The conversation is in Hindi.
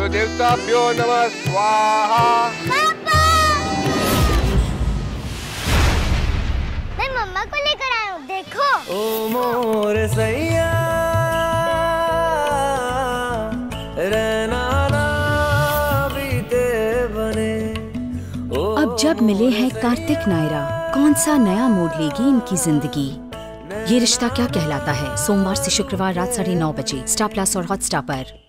देवताभ्यो नमः स्वाहा। मैं मम्मा को लेकर आया हूँ, देखो। ओ मोर सैया रहना ना बीते बने। अब जब मिले हैं कार्तिक नायरा, कौन सा नया मोड़ लेगी इनकी जिंदगी? ये रिश्ता क्या कहलाता है, सोमवार से शुक्रवार रात 9:30 बजे स्टार प्लस और हॉटस्टार पर।